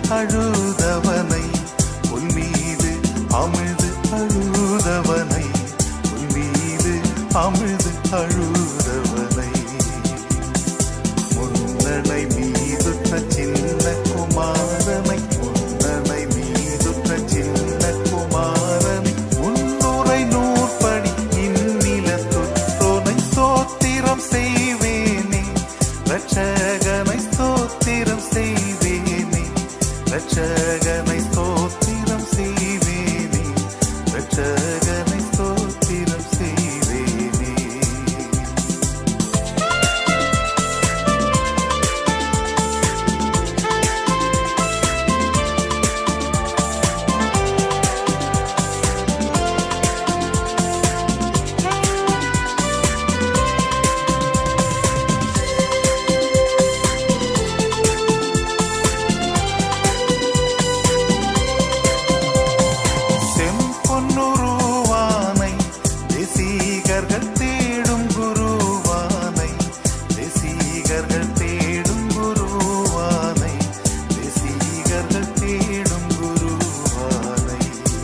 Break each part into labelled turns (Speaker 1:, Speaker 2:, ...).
Speaker 1: அழுதவனை உன் மீது அமிழ்து அழுதவனை உன் மீது அமிழ்து அழுதவனை முன்னணை மீதுற்ற சின்ன குமாரனை முன்னணை மீதுற்ற சின்ன குமாரனை முன்னுரை நூற்படி இந்நில தொற்றோனை ஸ்தோத்திரம் செய்வேனே ரட்சகனை ஸ்தோத்திரம் செய்வேனே ரட்சகனை ஸ்தோத்திரம் செய்வேனே ரட்சகனை ஸ்தோத்திரம் செய்வேனே. செம்பொன்னுருவானை தேசிகர்கள் தேடும் குருவானை தேசிகர்கள் தேடும் குருவானை தேசிகர்கள் தேடும் குருவானை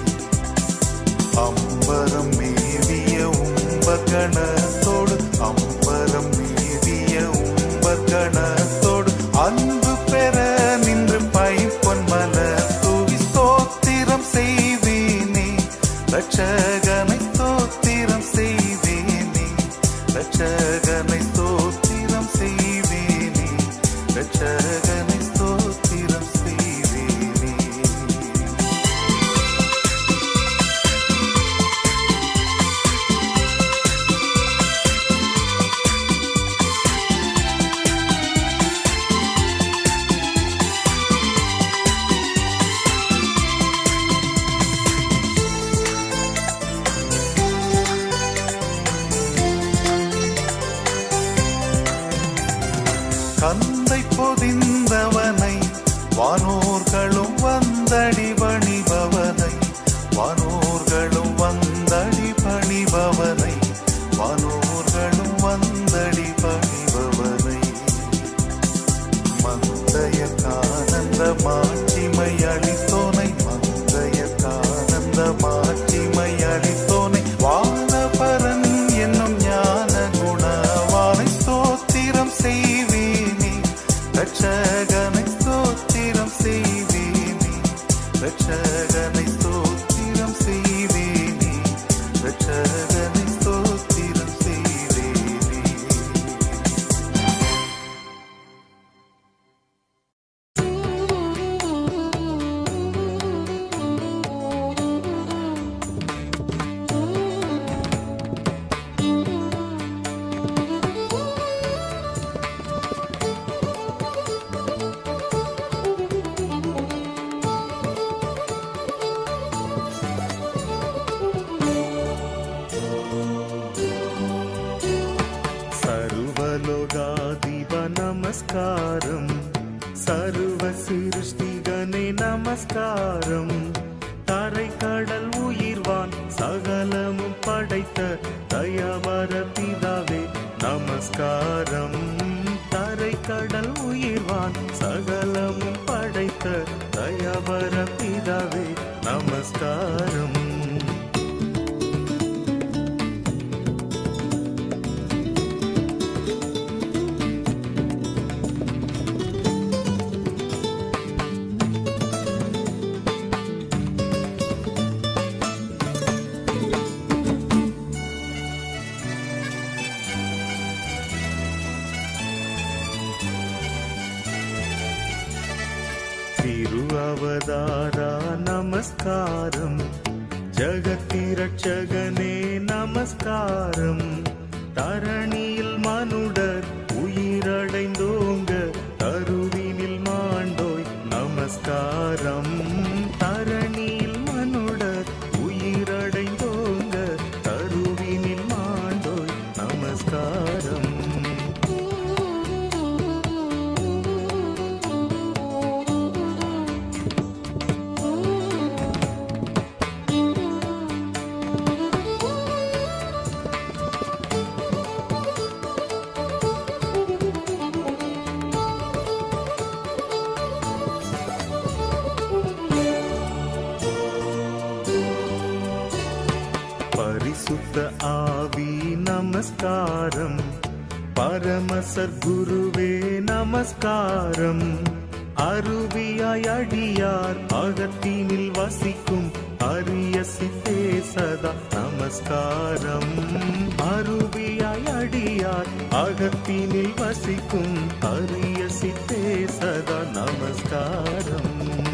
Speaker 1: அம்பரம் மேவிய உம்பகணத்தோடு அம்பரம் மேவிய உம்பகணத்தோடு அன்பு பெற நின்று பைம்பொன் மலர் தூவி ஸ்தோத்திரம் செய்வேனே ரட்சகனை ஸ்தோத்திரம் செய்வேனே ரட்சகனை ஸ்தோத்திரம் செய்வேனே ரட்சகனை ஸ்தோத்திரம் செய்வேனே. கந்தை பொதிந்தவனை வானோர்களும் வந்தடி பணிபவனை வானோர்களும் வந்தடி பணிபவனை வானோர்களும் வந்தடி பணிபவனை மந்தையக்கானந்த மாட்சிமை அளித்தோனை மந்தையக்கானந்த மாட்சிமை அளித்தோனை வானபரன் என்னும் ஞான குணவானை ஸ்தோத்திரம் செய்வேனே ரட்சகனை ஸ்தோத்திரம் செய்வேனே ரட்சகனை ஸ்தோத்திரம் செய்வேனே ரட்சகனை ஸ்தோத்திரம் செய்வேனே. சர்வலோகாதிப நமஸ்காரம் சர்வ சிருஷ்டிகனே நமஸ்காரம் தரை கடல் உயிர்வான் சகலமும் படைத்த தயவர பிதாவே நமஸ்காரம் தரை கடல் உயிர்வான் சகலமும் படைத்த தயவர பிதாவே நமஸ்காரம். திருஅவதாரா நமஸ்காரம் ஜகத்திரட்சகனே நமஸ்காரம் தரணியில் மனுடர் உயிரடைந்தோங்க தருவினில் மாண்டோய் நமஸ்காரம் தரணியில் மனுடர் உயிரடைந்தோங்க தருவினில் மாண்டோய் நமஸ்காரம். நமஸ்காரம். பரமசர் குருவே நமஸ்காரம். அருவியாய் அடியார் அகத்தினில் வசிக்கும் அரிய சித்தே சதா நமஸ்காரம். அருவியாய் அடியார் அகத்தினில் வசிக்கும் அரிய சித்தே சதா நமஸ்காரம்.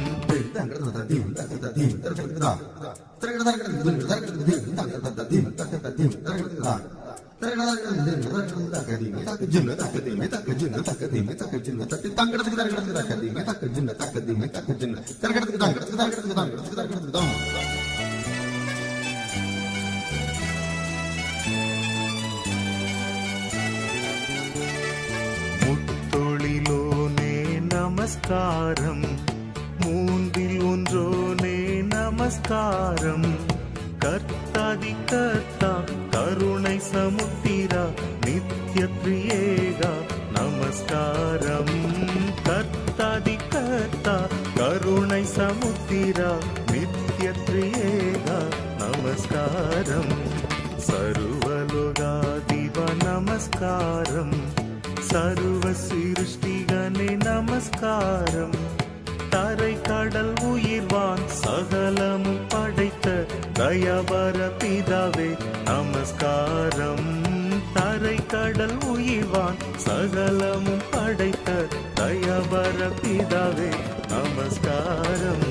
Speaker 1: முத்தொழிலோனே நமஸ்காரம். மூன்றில் ஒன்றோனே நமஸ்காரம். கர்த்தாதி கர்த்தா கருணை சமுத்திரா நித்ய திரியேகா நமஸ்காரம். கர்த்தாதி கர்த்தா கருணை சமுத்திரா நித்ய திரியேகா நமஸ்காரம். சர்வலோகாதிப நமஸ்காரம். சர்வ சிருஷ்டிகனே நமஸ்காரம். தரை கடல் உயிர்வான் சகலமும் படைத்த தயவர பிதாவே நமஸ்காரம். தரை கடல் உயிர்வான் சகலமும் படைத்த தயவர பிதாவே நமஸ்காரம்.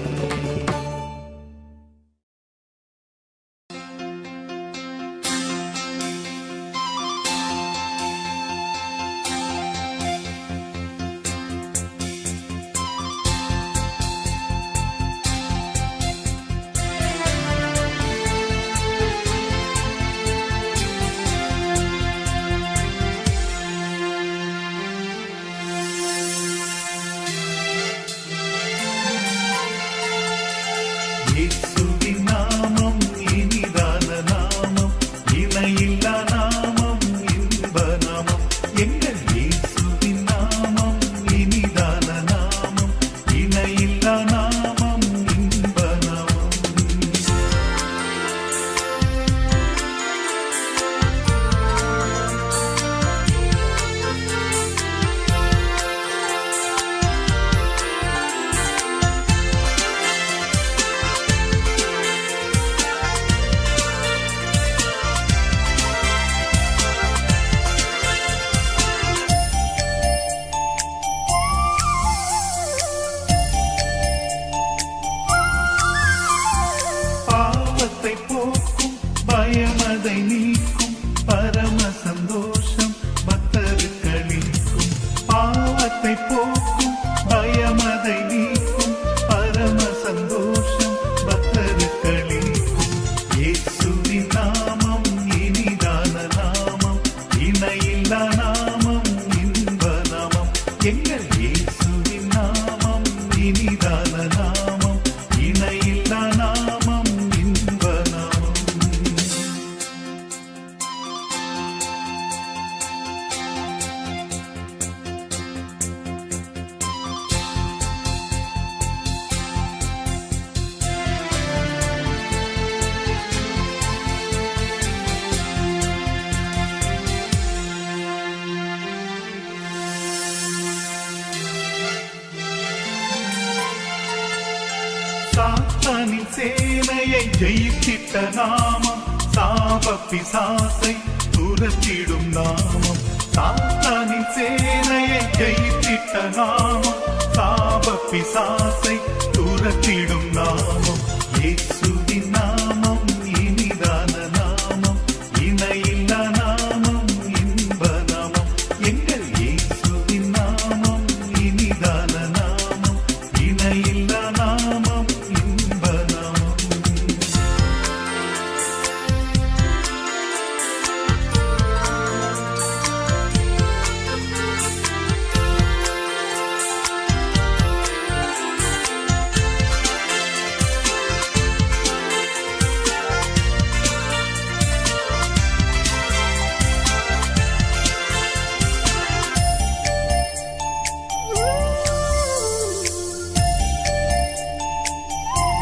Speaker 2: சாத்தானின் சேனையை ஜெயித்திட்ட நாமம். சாப பிசாசை துரத்திடும் நாமம். சாத்தானின் சேனையை ஜெயித்திட்ட நாமம். சாப பிசாசை துரத்திடும் நாமம். இயேசுவின் நாமம் இனிதான நாமம். இணையில்லா நாமம் இன்ப நாமம். எங்கள் இயேசுவின் நாமம் இனிதான நாமம். இணையில்லா நாமம் இன்ப நாமம்.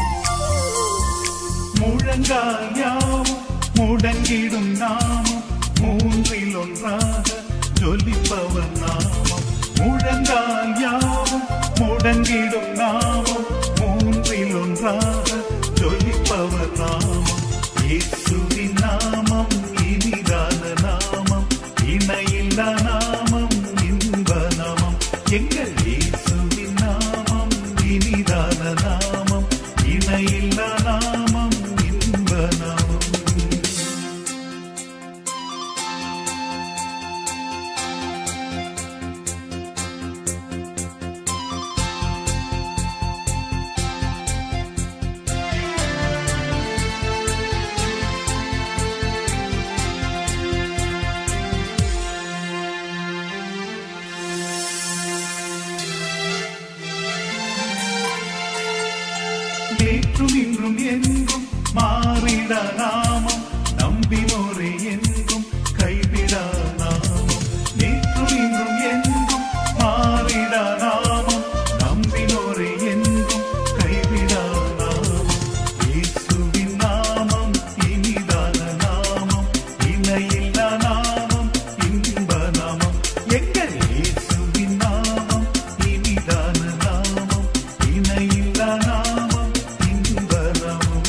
Speaker 2: முழங்கால் யாவும் முடங்கிடும் நாமம். மூன்றில் ஒன்றாக ஜொலிப்பவர் நாமம். முழங்கால் யாவும் முடங்கிடும் நாமம். மூன்றில் ஒன்றாக ஜொலிப்பவர் நாமம். இயேசுவின் நாமம் இனிதான நாமம், இணையில்லா நாமம், இன்ப நாமம். எங்கள் இயேசுவின் நாமம் இனிதான நாமம், இணையில்லா நாமம், இன்ப நாமம். நேற்றும் இன்றும் என்றும் மாறிடா நாமம், நம்பினோரே என்றும் கைவிடா நாமம். நேற்றும் இன்றும் என்றும் மாறிடா நாமம், நம்பினோரே என்றும் கைவிடா நாமம். இயேசுவின் நாமம் இனிதான நாமம், இணையில்லா நாமம், இன்ப நாமம். எங்கள் இயேசுவின் நாமம் இனிதான நாமம், இணையில்லா நாமம், இன்ப நாமம்.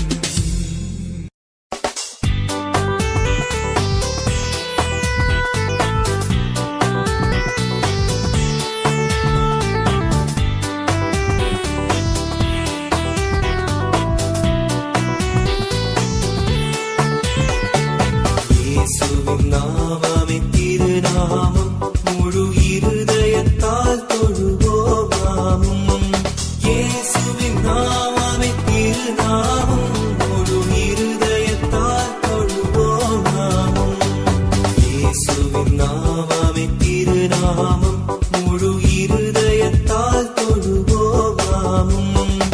Speaker 3: இயேசுவின் நாமமே திருநாமம், முழு இருதயத்தால் தொழுவோம் நாமும். இயேசுவின் நாமமே திருநாமம், முழு இருதயத்தால் தொழுவோம் நாமும். இயேசுவின் நாமமே திருநாமம், முழு இருதயத்தால் தொழுவோம் நாமும்.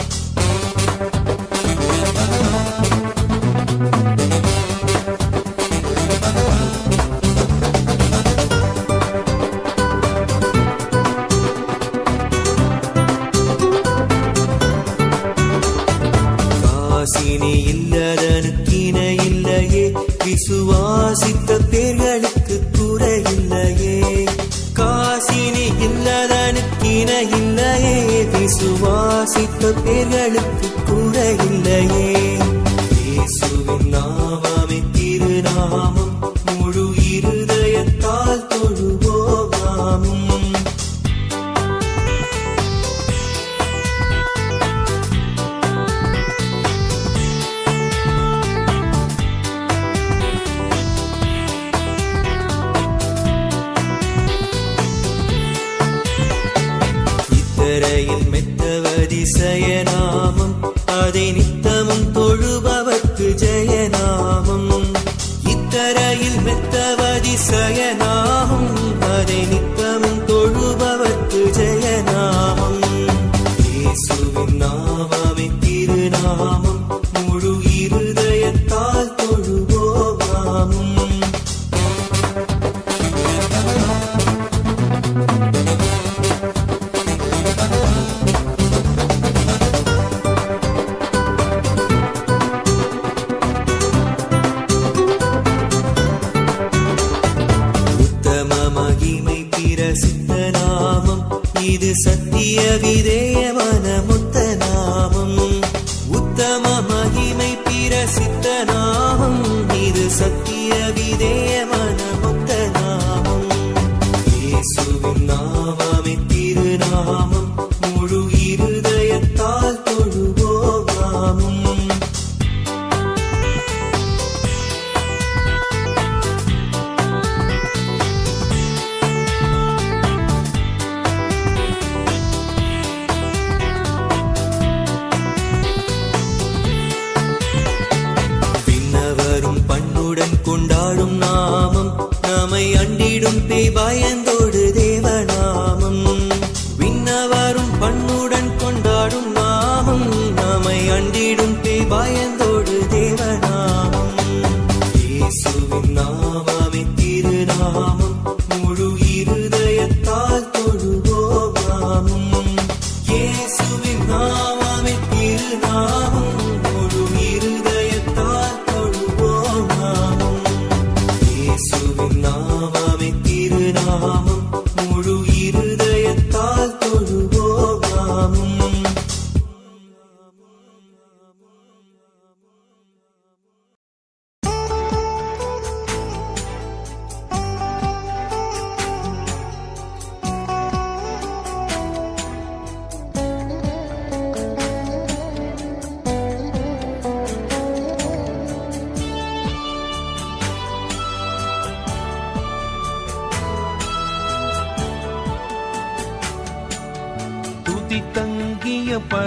Speaker 3: காசினி இல்லதனுக்கின இல்லையே, விசுவாசித்த பேர்களுக்கு குறையில்லையே. காசினி இல்லதனுக்கின இல்லையே, விசுவாசித்த பேர்களுக்கு குறையில்லையே. இயேசுவின் நாமமே திருநாமம், முழு இருதயத்தால் தொழுவோம் நாமும். இத்தரையில் மெத்தவதிசயநாமம், அதை நித்தமும் தொழுபவர்க்கு ஜெயநாமம். இத்தரையில் மெத்தவதிசயநாமம், அதை நித்தமும் தொழுபவர்க்கு ஜெயநாமம். இயேசுவின் நாமமே திருநாமம், முழு இருதயத்தால் தொழுவோம் நாமும். உத்தம மகிமை பிரசித்த நாமம், இது சத்திய விதேயமான முத்த நாமம். உத்தம மகிமை பிரசித்த நாமம், இது சத்திய விதேயமான முத்த நாமம். இயேசுவின் நாமமே திருநாமம், முழு இருதயத்தால் தொழுவோம் நாமும். விண்ணவரும் பண்ணுடன் கொண்டாடும் நாமம், நம்மை அண்டிடும் பேய் பயந்தோடு தேவநாமம். விண்ணவரும் பண்ணுடன் கொண்டாடும் நாமம், நம்மை அண்டிடும் பேய் பயந்தோடு தேவநாமம். இயேசுவின் நாமமே திருநாமம், முழு இருதயத்தால் தொழுவோம் நாமும். இயேசுவின் நாமமே திருநாமம், முழு இருதயத்தால் தொழுவோம் நாமும். இயேசு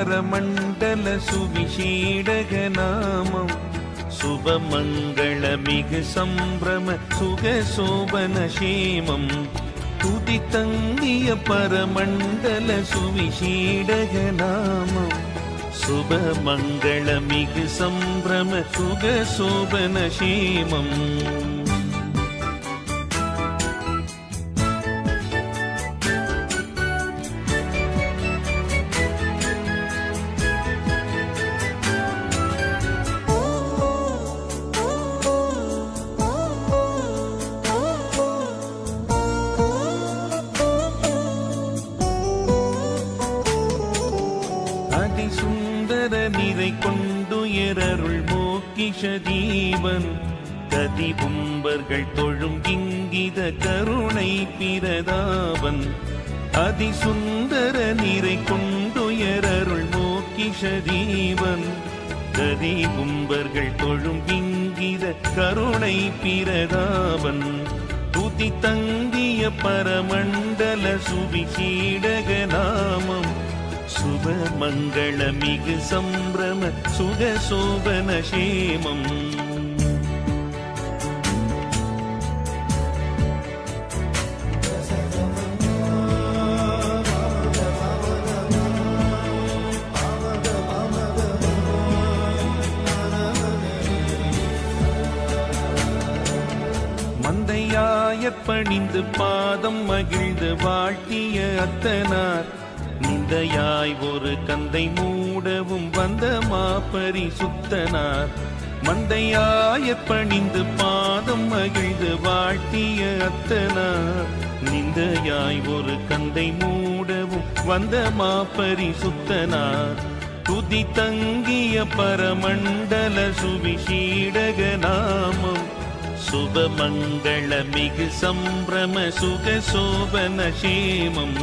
Speaker 1: பரமண்டல சுவிசேடக நாமம் சுபமங்களமிகு சம்பிரம சுகசோபன சேமம் துதி தங்கிய பரமண்டல சுவிசேடக நாமம் சுபமங்களமிகு சம்பிரம சுகசோபன சேமம் கொண்டுயரருள் மோக்கிஷ தீபன் கதிபும்பர்கள் தொழும் இங்கித கருணை பிரதாபன் அதிசுந்தர நிறை கொண்டுயரருள் மோக்கிஷ தீபன் கதிபும்பர்கள் தொழும் இங்கித கருணை பிரதாபன் துதி தங்கிய பரமண்டல சுவிசேடக நாமம் சுபமங்களமிகு சம்பிரம சுகசோபன சேமம் மந்தையாயற் பணிந்து பாதம் மகிழ்ந்து வாழ்த்திய அத்தனார் நிந்தையாய் ஒரு கந்தை மூடவும் வந்த மாபரிசுத்தனார் மந்தையாயற் பணிந்து பாதம் மகிழ்ந்து வாழ்த்திய அத்தனார் நிந்தையாய் ஒரு கந்தை மூடவும் வந்த மாபரிசுத்தனார் துதி தங்கிய பரமண்டல சுவிசேடக நாமம் சுபமங்களமிகு சம்பிரம சுகசோபன சேமம்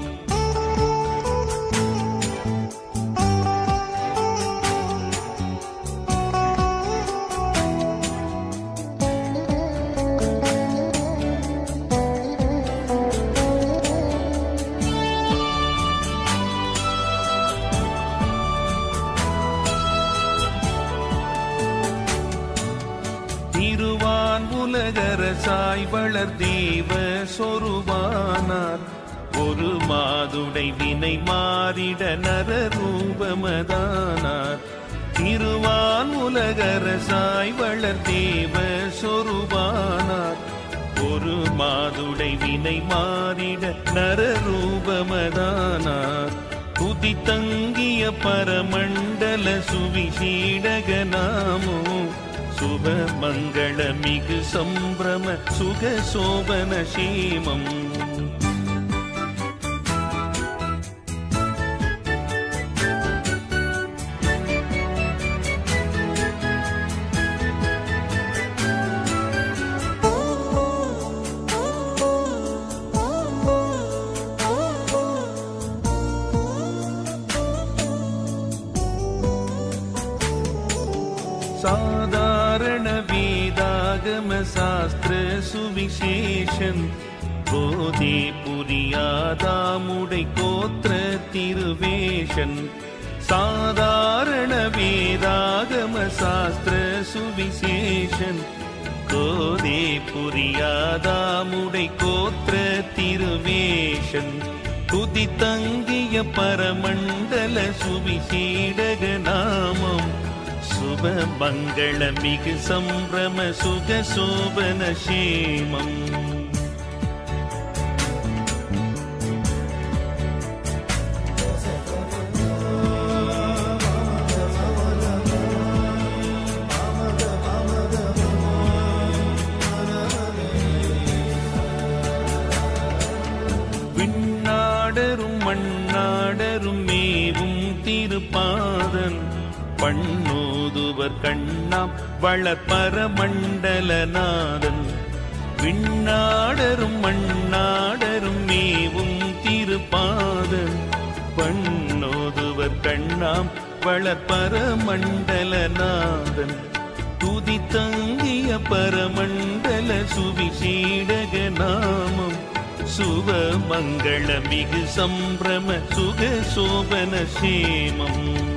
Speaker 1: உலகரசாய் வளர் தேவ சொருவானார் ஒரு மாதுடை வினை மாறிட நரரூபமதானார் திருவான் உலகரசாய் வளர் தேவ சொருவானார் ஒரு மாதுடை வினை மாறிட நரரூபமதானார் துதி தங்கிய பரமண்டல சுவிசேடக நாமோ சுபமங்களமிகு சம்பிரம சுகசோபன சேமம் சாதாரண வேதாகம சாஸ்திர சுவிசேஷன் போதே புரியாதாமுடை கோத்திர திருவேஷன் சாதாரண வேதாகம சாஸ்திர சுவிசேஷன் போதே புரியாதாமுடை கோத்திர திருவேஷன் துதி தங்கிய பரமண்டல சுவிசேடக நாமம் சுபமங்களமிகு சம்பிரம சுகசோபன சேமம் விண்ணாடரும் மண்ணாடரும் மேவும் திருப்பாதன் பண்ணோதுவர் கண்ணாம் வளர்பரமண்டலநாதன் விண்ணாடரும் மண்ணாடரும் மேவும் திருப்பாதன் பண்ணோதுவர் கண்ணாம் வளர்பரமண்டலநாதன் துதி தங்கிய பரமண்டல சுவிசேடக நாமம் சுபமங்களமிகு மங்கள மிகு சம்பிரம சுக சோபன சேமம்